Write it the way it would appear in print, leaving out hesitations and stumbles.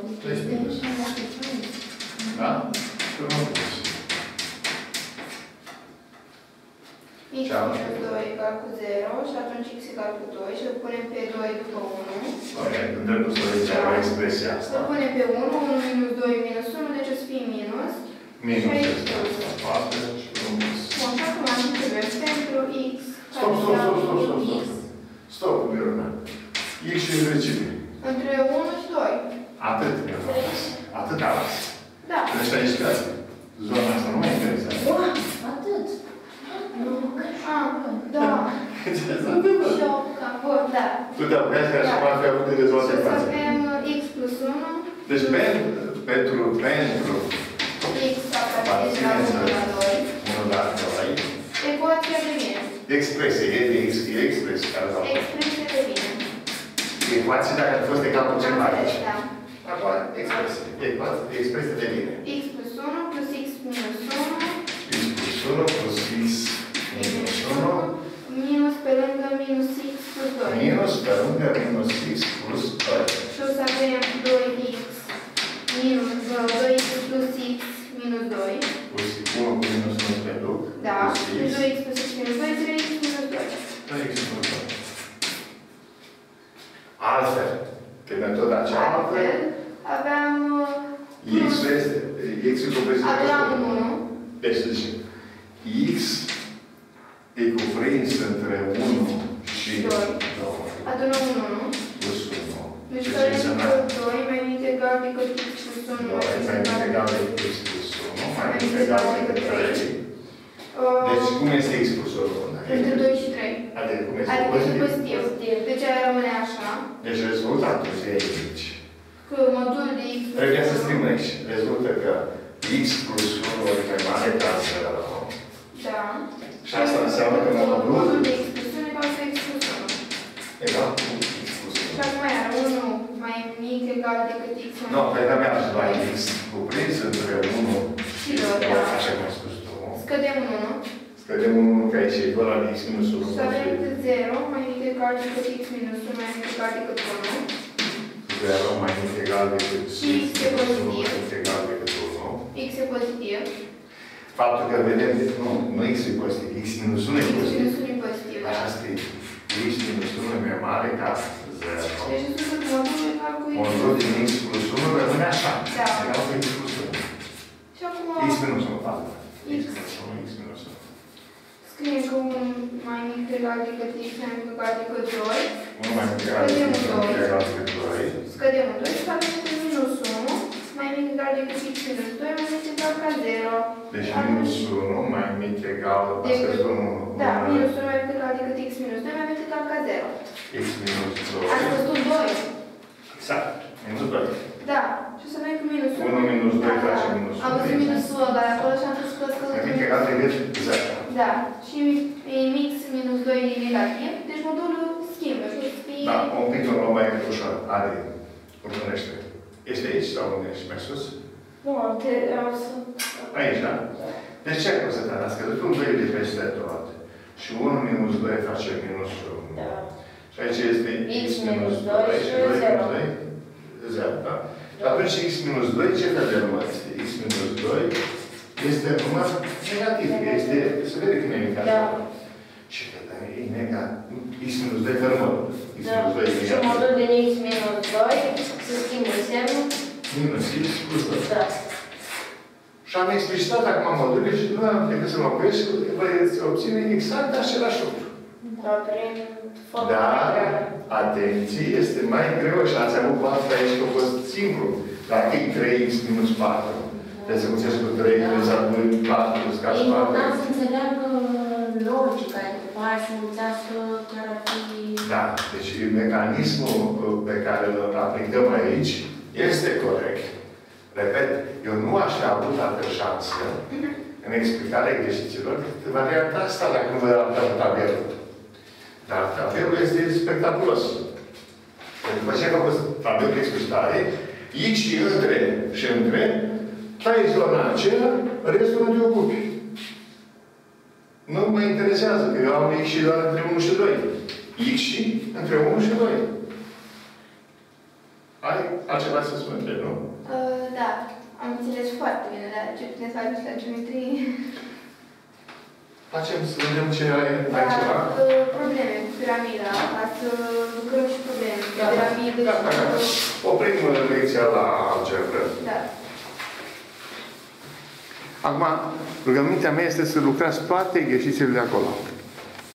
Da? Urmă plus. X minus 2 egal cu 0 și atunci x egal cu 2 și îl punem pe 2 după 1. Corect, în dreptul să legea expresia asta. Îl punem pe 1, 1 minus 2 minus 1, deci o să fie minus. Minus este asta, parte și plus. Bun, și acum am trebuie pentru x. Stop, Miruna. X și între cine? Între 1 și 2. Atât, Miruna. Atât a las. Da. Deci aici că zona asta nu mai interesează. Atât. Da. Ce s-a întâmplat? Și 8, bun, da. Tu te apucați ca și cum ar fi avut de dezvoltă Și o să față. avem x plus 1. Deci pentru X aparține la 1 la 2. 1 la 2. Ecuația devine. Expresie, e expresie care s-a făcut. Expresie devine. Ecuație dacă a fost egal cu ceva aici. Da. Acum, expresie devine. X plus 1 plus x minus 1. X plus 1 plus x minus 1. Minus pe lângă minus x plus 2. Minus pe lângă minus x plus 2. Și o să avem 2x minus 2x plus x minus 2. Plus 1 cu minus 1 pe duc. Da. Și 2x plus x minus 2, 3x minus 2. 3x minus 2. Altfel, pe metoda cealaltă, Altfel, aveam... x-ul este, x-ul cuprins aveam 1. Deci, x e cuprins între 1 și 2. Adunăm 1, nu? Plus 1. Deci care înseamnă 2 mai mic egal decât x plus 1 mai mic egal decât x plus 1 mai mic egal decât 3. Deci, cum este x plus 1? Între 2 și 3. Adică, cum este pozitiv? pozitiv? Deci aia rămâne așa. Deci, rezultatul e aici. Că modul de x plus 1... Trebuie să scriem aici. Rezultă că x plus 1 ori mai mare ca 0. Da. Și asta înseamnă că modul de x plus 1 egal cu x plus 1. Egal cu x plus 1. Și acum iar 1 mai mic egal decât x mai mic. Nu, pe care merge la x cuprins între 1 și 2, așa cum ai spus tu. Scădem 1, nu? Scădem 1 că aici e egal la x minus 1. Și avem 0 mai mic egal decât x minus 1 mai mic egal decât 1. 0 mai mic egal decât x minus 1 mai mic egal decât 1. X e pozitiv. Faptul că vedem, nu x e pozitiv, x minus 1 e X pozitiv. minus 1 e pozitiv, da. Așa scrie. X minus 1 e mai mare ca 0. Deci sunt modul egal cu x. Modul din x plus 1 rămâne așa. Da. Egal cu x plus 1. Și acum... X minus 1, pardon. X. X minus 1, x minus 1. Scriem că 1 mai mic egal decât x mai mic egal decât 2. 1 mai mic egal decât 2. Scădem în 2 și avem că minus 1 mai mic egal decât x minus 2 mai mic egal ca 0. Deci minus 1 mai mic egal... A scăzut 1. Da, minus 1 mai mic egal decât x minus 2 mai mic egal ca 0. X minus 2. A scăzut 2. Exact. Minus 2. Da. Și o să avem cu minus 1. 1 minus 2 face minus 1. Am văzut minusul ăla acolo și am spus că scăzut. Mai mic egal decât 0. Da. Și mix minus 2 e negativ. Deci modulul schimbă. Și o să fie... Da, un pic o luăm mai ușor. Are. Urmărește. Este aici sau unde ești? Mai sus? Nu, am să... Aici, da? Deci ce ai constatat? A scăzut un 2 de peste tot. Și 1 minus 2 face minus 1. Da. Și aici este X minus 2 și 0. 0, da? Și atunci x minus 2, ce fel de număr este? X minus 2 este număr negativ. Este, se vede că e negativ. Da. Și că e negativ. X minus 2 fără modul. X minus 2 e negativ. Și modul din x minus 2 se schimbă semnul. Minus x plus 2. Da. Și am explicitat acum modurile și nu am decât să mă opresc, veți obține exact același lucru. Da, prin Dar, atenție, este mai greu și ați avut 4 aici că a fost simplu. Dacă e 3x minus 4, trebuie să mulțesc cu 3, trebuie să adun 4, să scați 4. E important să înțeleagă logica, după aia să înțelească care ar fi... Da, deci mecanismul pe care îl aplicăm aici este corect. Repet, eu nu aș fi avut altă șansă în explicarea exercițiilor decât varianta asta, dacă nu vă arătăm tabelul. Dar tabelul este spectaculos. După ce am făcut tabelul de explicitare, x și între, tai zona aceea, restul nu te ocupi. Nu mă interesează, că eu am x și doar între 1 și 2. X și între 1 și 2. Ai altceva să spun de nu? Da, am înțeles foarte bine, dar ce putem să ajungi la geometrie? Facem să vedem ce ai ceva. Probleme cu piramida, ca să lucrăm și probleme cu piramidă. Gata. Oprim lecția la algebră. Da. Acum, rugămintea mea este să lucrați toate exercițiile de acolo.